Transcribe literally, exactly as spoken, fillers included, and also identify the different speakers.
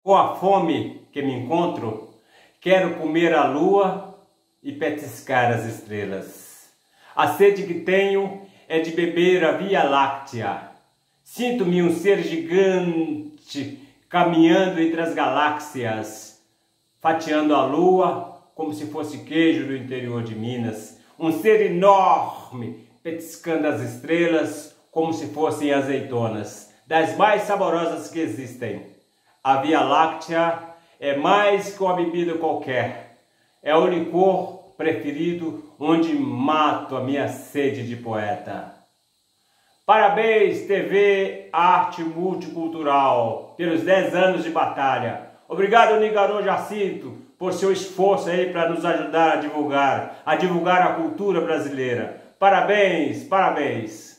Speaker 1: Com a fome que me encontro, quero comer a lua e petiscar as estrelas. A sede que tenho é de beber a Via Láctea. Sinto-me um ser gigante caminhando entre as galáxias, fatiando a lua como se fosse queijo do interior de Minas. Um ser enorme petiscando as estrelas como se fossem azeitonas, das mais saborosas que existem. A Via Láctea é mais que uma bebida qualquer. É o licor preferido onde mato a minha sede de poeta. Parabéns, T V Arte Multicultural, pelos dez anos de batalha. Obrigado, Nigarô Jacinto, por seu esforço aí para nos ajudar a divulgar, a divulgar a cultura brasileira. Parabéns, parabéns.